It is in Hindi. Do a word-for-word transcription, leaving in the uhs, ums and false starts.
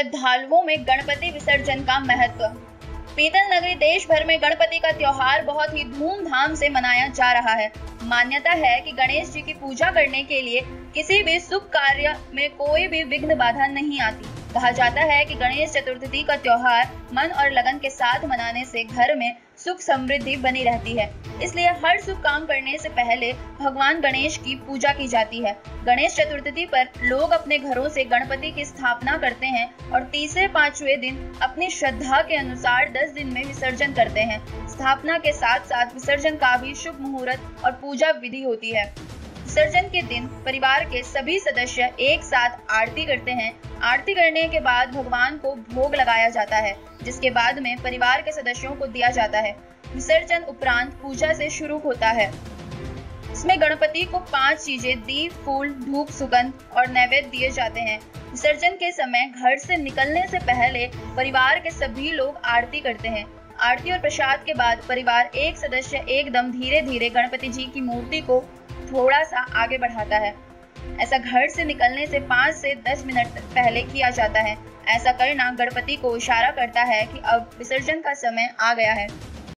श्रद्धालुओं में गणपति विसर्जन का महत्व। पीतल नगरी देश भर में गणपति का त्योहार बहुत ही धूमधाम से मनाया जा रहा है। मान्यता है कि गणेश जी की पूजा करने के लिए किसी भी शुभ कार्य में कोई भी विघ्न बाधा नहीं आती। कहा जाता है कि गणेश चतुर्थी का त्योहार मन और लगन के साथ मनाने से घर में सुख समृद्धि बनी रहती है। इसलिए हर शुभ काम करने से पहले भगवान गणेश की पूजा की जाती है। गणेश चतुर्थी पर लोग अपने घरों से गणपति की स्थापना करते हैं और तीसरे पांचवें दिन अपनी श्रद्धा के अनुसार दस दिन में विसर्जन करते हैं। स्थापना के साथ साथ विसर्जन का भी शुभ मुहूर्त और पूजा विधि होती है। विसर्जन के दिन परिवार के सभी सदस्य एक साथ आरती करते हैं। आरती करने के बाद भगवान को भोग लगाया जाता है, जिसके बाद में परिवार के सदस्यों को दिया जाता है। विसर्जन उपरांत पूजा से शुरू होता है। इसमें गणपति को पांच चीजें दीप, फूल, धूप, सुगंध और नैवेद्य दिए जाते हैं। विसर्जन के समय घर से निकलने से पहले परिवार के सभी लोग आरती करते हैं। आरती और प्रसाद के बाद परिवार एक सदस्य एकदम धीरे धीरे गणपति जी की मूर्ति को थोड़ा सा आगे बढ़ाता है। ऐसा घर से निकलने से पाँच से दस मिनट पहले किया जाता है। ऐसा करना गणपति को इशारा करता है कि अब विसर्जन का समय आ गया है।